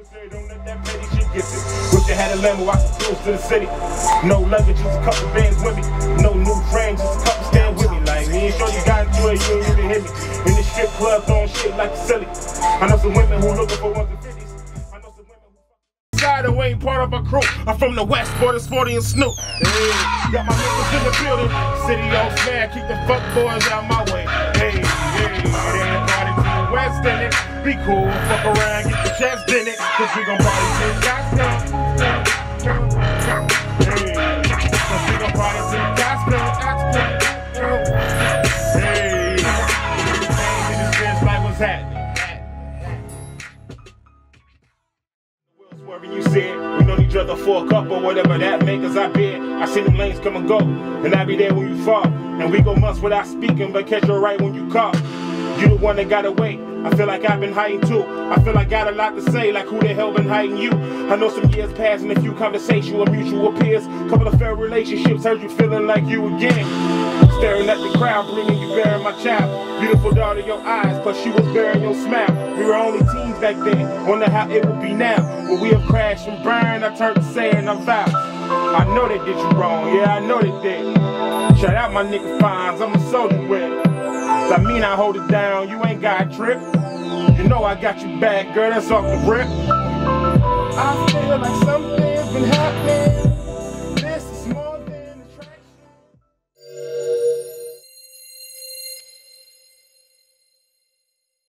Don't let that petty shit get it. Wish I had a Lambo, I could cruise to the city. No luggage, just a couple bands with me. No new friends, just a couple stand with me. Like, me and sure you got into it, you ain't even hit me. In the strip club, throwing shit like a silly. I know some women who looking for 150s. I know some women who side who ain't part of a crew. I'm from the West, Borders 40 and Snoop. Hey, got my niggas in the building. City on smack, keep the fuck boys out my way. Hey, everybody to the West in it. Be cool, fuck around, get the chest in it. Cause we gon' party till gas down. Hey, cause we gon' party till gas down. Hey, everything in this bitch like what's happening. Wherever you said, we know each other for a cup or whatever that make us. I bet I seen them lanes come and go, and I be there when you fall. And we go months without speaking, but catch you right when you call. You the one that got away. I feel like I've been hiding too. I feel like I got a lot to say, like who the hell been hiding you? I know some years passed and a few conversations with mutual peers. Couple of fair relationships, heard you feeling like you again. Staring at the crowd, bringing you bearing my child. Beautiful daughter, your eyes, plus she was bearing your smile. We were only teens back then, wonder how it would be now. When we have crashed and burned, I turned to sand, I'm vowed. I know they did you wrong, yeah, I know they did. Shout out my nigga Fines, I'm a soldier with it. I mean I hold it down, you ain't got a trip. You know I got you back, girl, that's off the rip.